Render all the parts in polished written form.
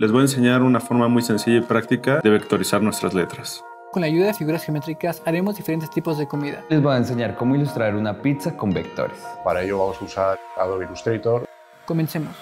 Les voy a enseñar una forma muy sencilla y práctica de vectorizar nuestras letras. Con la ayuda de figuras geométricas haremos diferentes tipos de comida. Les voy a enseñar cómo ilustrar una pizza con vectores. Para ello vamos a usar Adobe Illustrator. Comencemos.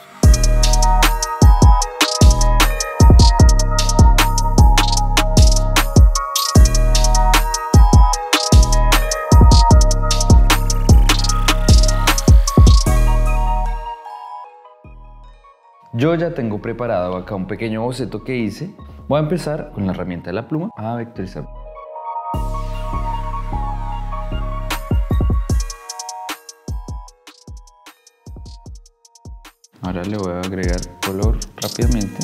Yo ya tengo preparado acá un pequeño boceto que hice. Voy a empezar con la herramienta de la pluma a vectorizar. Ahora le voy a agregar color rápidamente.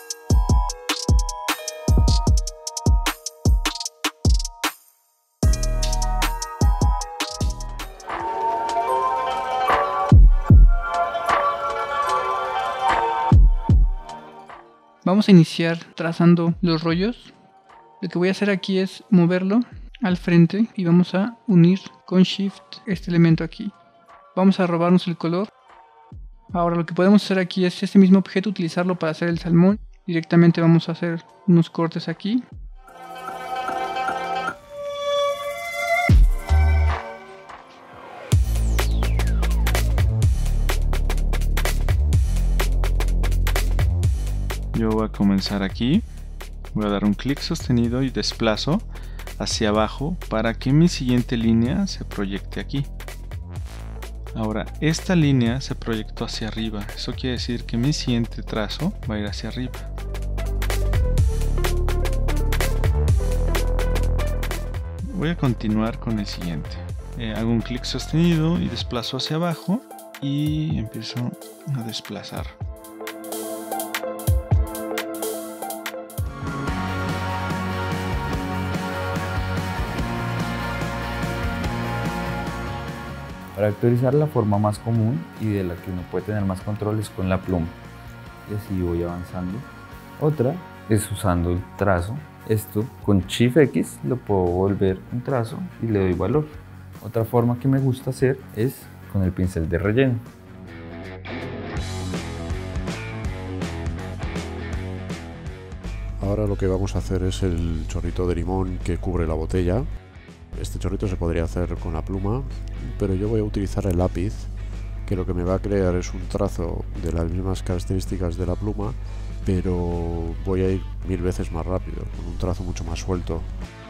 Vamos a iniciar trazando los rollos. Lo que voy a hacer aquí es moverlo al frente y vamos a unir con Shift este elemento aquí. Vamos a robarnos el color. Ahora lo que podemos hacer aquí es este mismo objeto utilizarlo para hacer el salmón. Directamente vamos a hacer unos cortes aquí. Yo voy a comenzar aquí, voy a dar un clic sostenido y desplazo hacia abajo para que mi siguiente línea se proyecte aquí. Ahora esta línea se proyectó hacia arriba, eso quiere decir que mi siguiente trazo va a ir hacia arriba. Voy a continuar con el siguiente. Hago un clic sostenido y desplazo hacia abajo y empiezo a desplazar. Para vectorizar, la forma más común y de la que uno puede tener más control es con la pluma. Y así voy avanzando. Otra es usando el trazo. Esto con Shift X lo puedo volver un trazo y le doy valor. Otra forma que me gusta hacer es con el pincel de relleno. Ahora lo que vamos a hacer es el chorrito de limón que cubre la botella. Este chorrito se podría hacer con la pluma, pero yo voy a utilizar el lápiz, que lo que me va a crear es un trazo de las mismas características de la pluma, pero voy a ir 1000 veces más rápido, con un trazo mucho más suelto.